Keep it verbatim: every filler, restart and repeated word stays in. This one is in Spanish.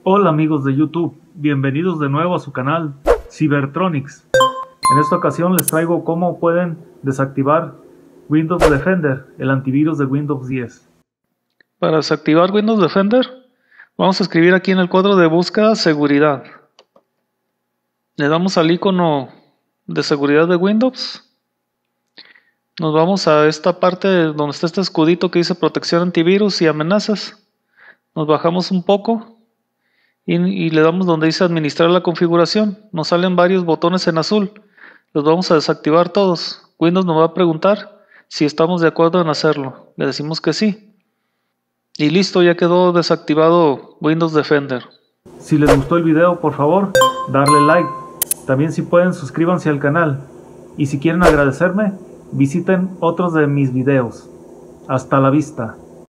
Hola amigos de YouTube, bienvenidos de nuevo a su canal Cybertronics. En esta ocasión les traigo cómo pueden desactivar Windows Defender, el antivirus de Windows diez. Para desactivar Windows Defender, vamos a escribir aquí en el cuadro de búsqueda seguridad. Le damos al icono de seguridad de Windows. Nos vamos a esta parte donde está este escudito que dice protección antivirus y amenazas. Nos bajamos un poco y, y le damos donde dice administrar la configuración. Nos salen varios botones en azul. Los vamos a desactivar todos. Windows nos va a preguntar si estamos de acuerdo en hacerlo. Le decimos que sí. Y listo, ya quedó desactivado Windows Defender. Si les gustó el video, por favor, darle like. También, si pueden, suscríbanse al canal. Y si quieren agradecerme, visiten otros de mis videos. Hasta la vista.